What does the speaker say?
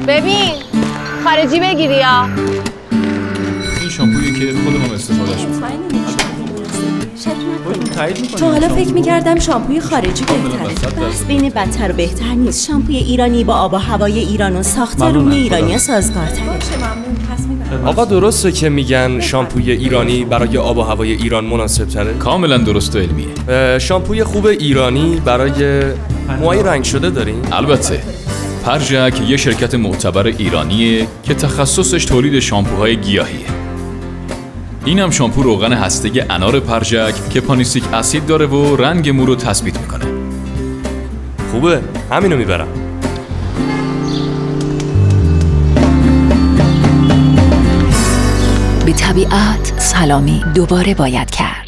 ببین خارجی بگیری یا این شامپویی که خودمون استفادهش تا حالا فکر می‌کردم شامپوی خارجی بهتره. بس بین بدتر و بهتر نیست. شامپوی ایرانی با آب و هوای ایران و ساختار رومی ایرانی سازگارتره. آقا درسته که میگن شامپوی ایرانی برای آب و هوای ایران مناسب تره؟ کاملا درست و علمیه. شامپوی خوب ایرانی برای موهای رنگ شده دارین؟ البته پرژک یه شرکت معتبر ایرانیه که تخصصش تولید شامپوهای گیاهیه. اینم شامپو روغن هسته انار پرژک که پانیسیک اسید داره و رنگ مو رو تثبیت میکنه. خوبه، همینو میبرم. به طبیعت سلامی دوباره باید کرد.